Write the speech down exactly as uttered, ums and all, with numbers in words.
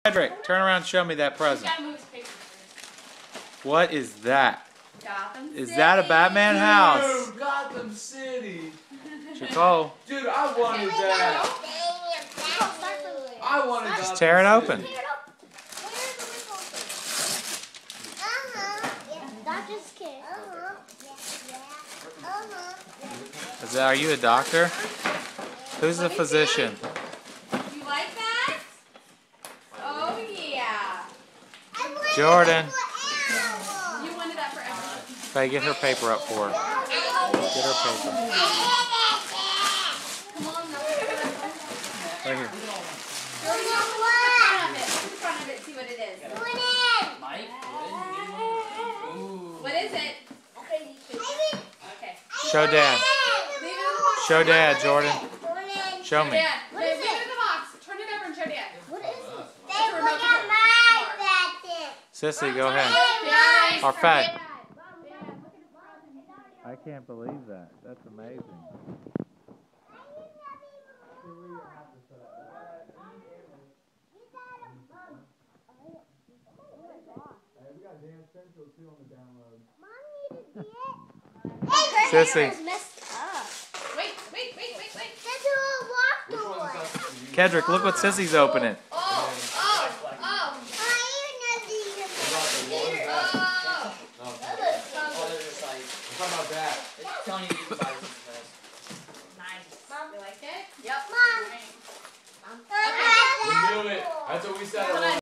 Cedric, turn around and show me that present. What is that? Gotham Is City. that a Batman house? Dude, Gotham City. Chico. Dude, I wanted that. I wanted Gotham Just tear it open. Uh-huh. Yeah, Doctor Scared. Uh-huh. Yeah. Uh-huh. Is that, are you a doctor? Who's the physician? You like that? Oh yeah. Jordan. You wanted that forever. Hey, get her paper up for her. Get her paper. Come on, now. Right here. Jordan, go to the front of it. Look at the front of it. See what it is. What is it? Okay. Show Dad. Leave it in the box. Show Dad, Jordan. Show me. Dad, leave it in the box. Turn it over and show Dad. What is it? It's a remote control. Sissy, go ahead. Dad. Or Fed. I can't believe that. That's amazing. Sissy. Wait, wait, wait, wait, wait. That's who walked away. Kedrick, look what Sissy's opening. Oh, oh, oh. I even know these are Oh. I'm talking about that. It's telling you to buy